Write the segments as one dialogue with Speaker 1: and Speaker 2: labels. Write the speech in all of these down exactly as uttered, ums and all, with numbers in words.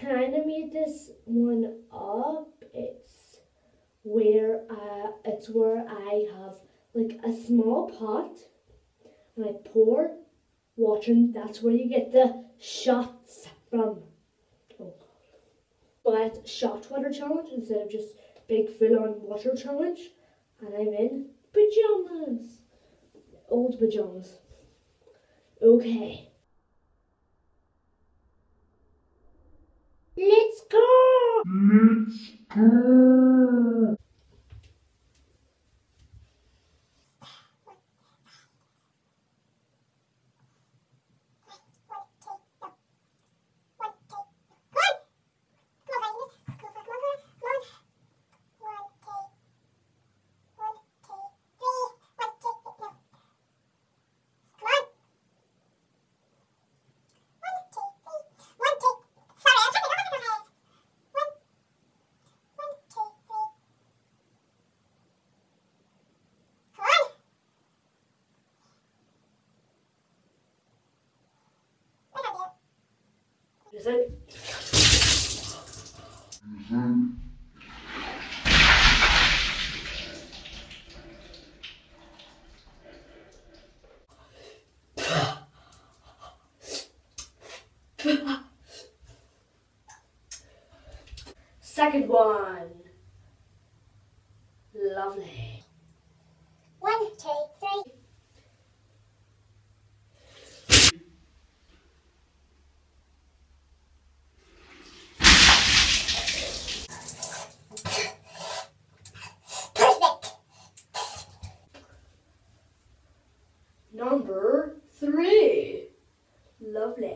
Speaker 1: kind of made this one up. It's where uh, it's where I have like a small pot and I pour water, and that's where you get the shots from. Oh God. So it's shot water challenge instead of just big full on water challenge, and I'm in pajamas. Old pajamas. Okay. Let's go! Let's go! Is it? Mm-hmm. Second one. Lovely. One, two, three. Number three. Lovely.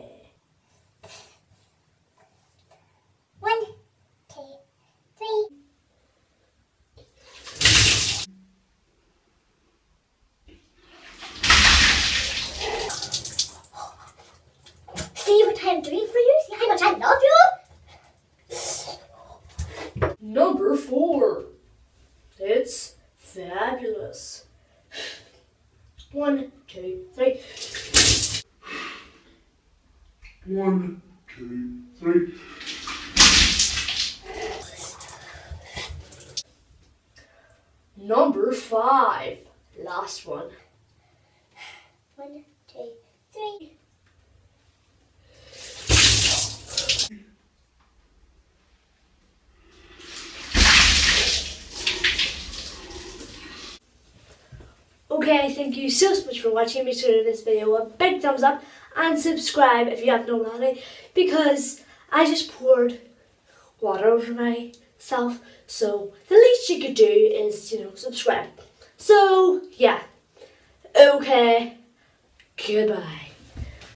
Speaker 1: One, two, three. See what I'm doing for you? See how much I love you? Number four. It's fabulous. One, two, three. One, two, three. Number five. Last one. One, two, three. Okay, thank you so, so much for watching. Make sure to give this video a big thumbs up and subscribe if you haven't already, because I just poured water over myself, so the least you could do is, you know, subscribe. So, yeah. Okay, goodbye.